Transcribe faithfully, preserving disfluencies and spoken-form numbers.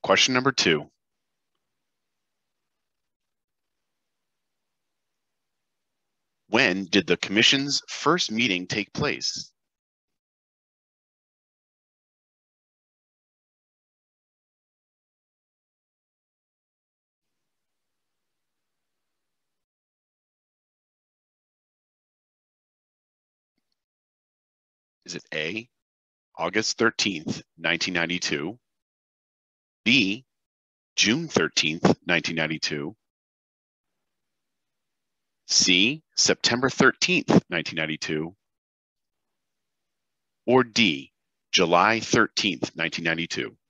Question number two. When did the Commission's first meeting take place? Is it A, August thirteenth, nineteen ninety-two, B, June thirteenth, nineteen ninety-two, C, September thirteenth, nineteen ninety-two, or D, July thirteenth, nineteen ninety-two?